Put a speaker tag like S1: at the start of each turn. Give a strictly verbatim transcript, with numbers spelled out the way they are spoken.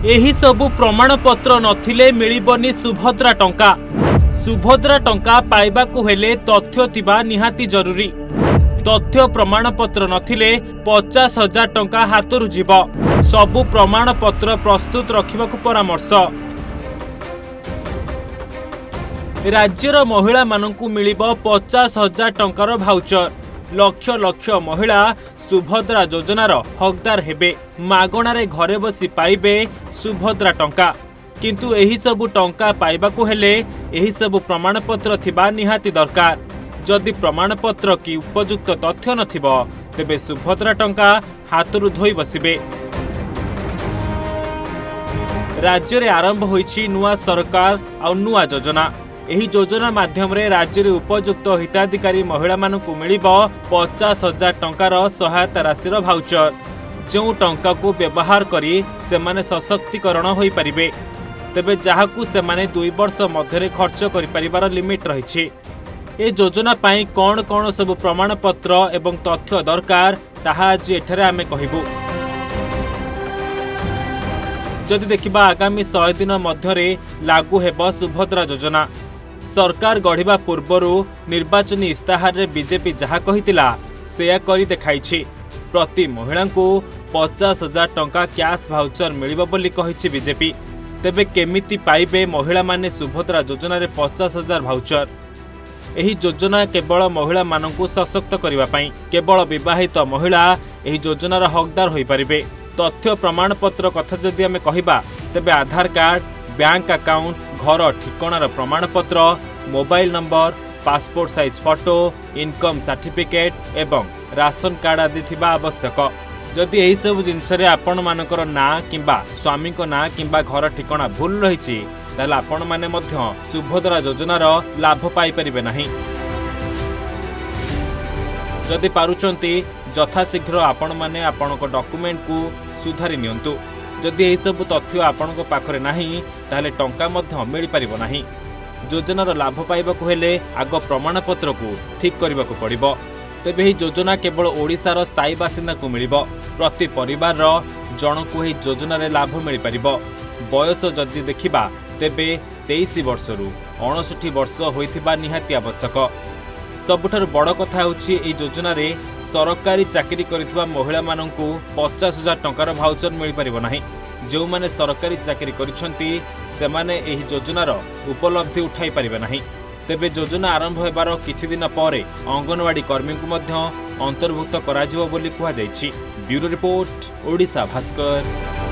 S1: एही सबु प्रमाणपत्र नथिले मिलिबनी सुभद्रा टंका। सुभद्रा टंका पाइबाकु हेले तथ्य थिबा निहाती जरूरी। तथ्य प्रमाणपत्र नथिले पचास हजार टंका हाथरू जीव। सबु प्रमाणपत्र प्रस्तुत रखिबाकु परामर्श। राज्यर महिला मानकु मिलिबो पचास हजार टंकार भाउचर। लक्ष लक्ष महिला सुभद्रा योजनार हकदार हेबे। मागणारे घरे बसी पाइबे सुभद्रा टंका। किंतु एही सबु टंका पाइबाकु हेले एही सबु प्रमाणपत्र थिबा निहाती दरकार। जदि प्रमाणपत्र की उपयुक्त तथ्य नथिबो तेबे सुभद्रा टंका हाथरू धोई बसिबे। राज्य रे आरंभ होईछि नुआ सरकार आ नुआ योजना। एही योजना माध्यम रे राज्य रे उपयुक्त हिताधिकारी महिला मानकु मिलिबो पचास हजार टंकार सहायता राशिर भाउचर। जो टंका को व्यवहार करी सेमाने सशक्तिकरण होई परिबे। तेबे जहाकू सेमाने दुई वर्ष मध्यरे खर्च करि परिबार लिमिट रहिछि। ए योजना पाई कौन कौन सब प्रमाणपत्र एवं तथ्य दरकार ताहा आज एठारे आमे कहिबु। जदि देखिबा आगामी सौ दिन मध्यरे लागू हेबो सुभद्रा योजना। सरकार गढ़िबा पूर्वरु निर्वाचनी इस्ताहार रे बीजेपी जहा कहितिला सेया करी देखाइछि। प्रति महिला को पचास हजार टंका कैश भाउचर मिलिबो बोली कहिछि बीजेपी। तेबे केमिति पाइबे महिला माने सुभद्रा योजना रे पचास हजार भाउचर। एही योजना केवल महिला मानकु सशक्त करिबा पई। केवल विवाहित महिला एही योजनार हकदार होई परिबे। तथ्य प्रमाणपत्र कथा जदि आमे कहिबा तेबे आधार कार्ड, बैंक अकाउंट, घर ठिकाणार प्रमाणपत्र, mobile number, passport size photo, income certificate एवं राशन कार्ड आदि थिबा आवश्यक। जदि एही सब जिनस रे आपण मानकर ना किंबा स्वामी को ना किंबा घर ठिकाना भूल रहिछि ताले आपण माने मध्य सुभद्रा योजनार लाभ पाई परिबे नाही। जदि पारुचंती यथाशीघ्र आपण माने आपणक डॉक्यूमेंट को सुधारी नियंतु। जदि एही सब तथ्य आपणक पाखरे नाही ताले टंका मध्य मिल परिबो नाही। योजनार लाभ पाइबाकु हेले आग प्रमाणपत्र को ठीक करबाकु पड़िबो। तेबे एही योजना केवल ओडिशार स्थायी बासिंदा को मिलिबो। प्रति परिवार जनकु एही योजना रे लाभ मिल परिबो। बयस जदि देखिबा तेबे तेईस वर्ष रु अड़सठ वर्ष होइथिबा निहाती आवश्यक। सबुठार बड़ कथा होछि एही योजना रे सरकारी चाकरी करिथिबा महिला मानकु पचास हजार टंकार भाउचर मिल परिबो नाही। जो माने सरकारी चाकरी करिसंती सेमाने एही योजनार उपलब्धि उठाई परिबे नाही। तेबे योजना आरंभ हेबार किछि दिन परे अंगनवाड़ी कर्मी को मध्य अंतर्भुक्त कराजिबो बोली कुहा जायछि। Bureau report, Odisha Bhaskar.